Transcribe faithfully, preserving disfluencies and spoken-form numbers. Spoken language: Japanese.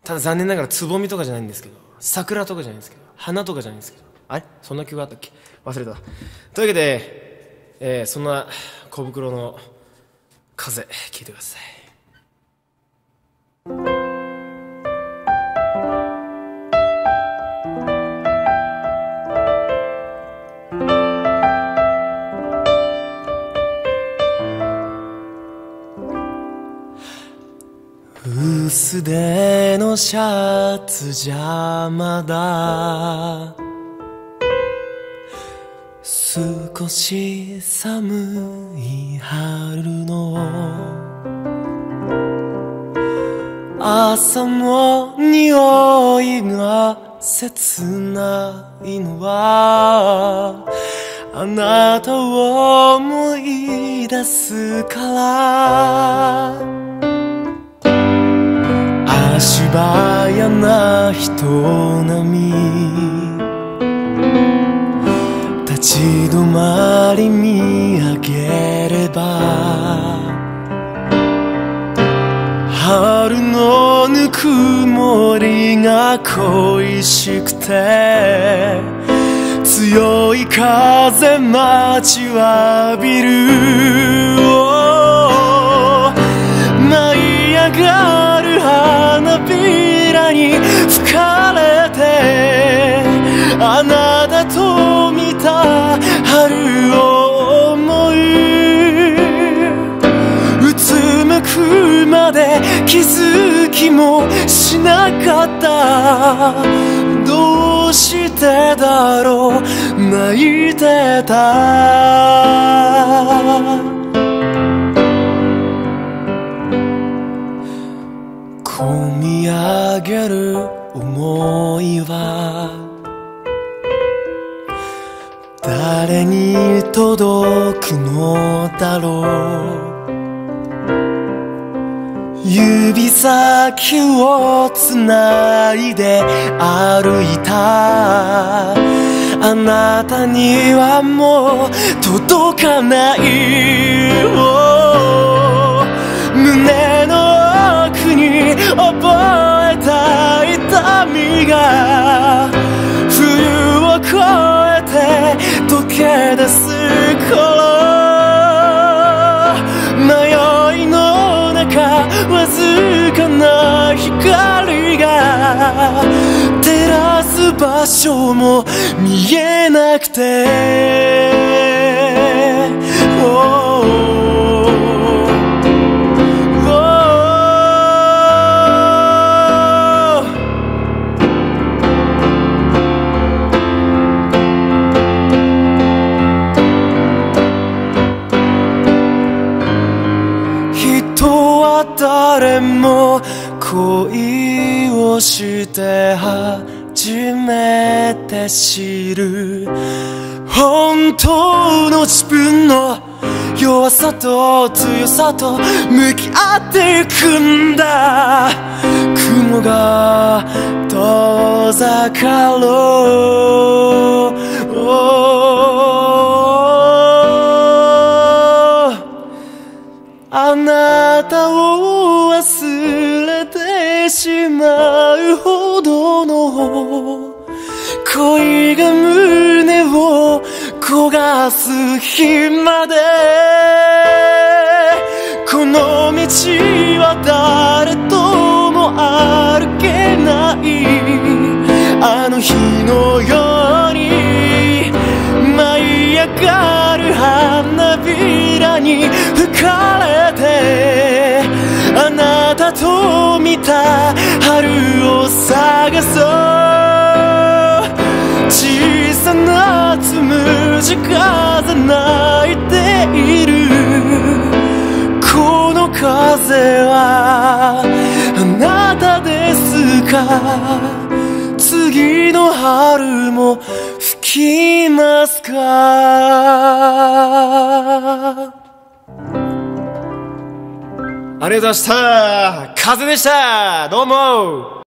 ただ残念ながらつぼみとかじゃないんですけど、桜とかじゃないんですけど、花とかじゃないんですけど、あれそんな曲があったっけ、忘れた。というわけで、えー、そんな小袋の風聴いてください。薄手のシャツじゃまだ少し寒い春の朝の匂いが切ないのはあなたを思い出すから足早な人並み立ち止まり見上げれば春のぬくもりが恋しくて強い風待ちわびる舞い上がる花びらに吹かれてあなたと見た春を思いうつむくまで気づきもしなかったどうしてだろう泣いてた込み上げる想いは誰に届くのだろう指先をつないで歩いたあなたにはもう届かない胸の奥に覚えた痛みが冬を越えて溶け出す頃迷いの中わずかな光が照らす場所も見えなくて、人は誰も恋をして初めて知る本当の自分の弱さと強さと向き合っていくんだ雲が遠ざかろうあなたを忘れてしまうほどの恋が胸を焦がす日までこの道は誰とも歩けないあの日のように舞い上がる花びらに吹かれてあなたと見た春を探そう小さなつむじ風泣いているこの風はあなたですか次の春も吹きますかありがとうございました。風でした。どうも。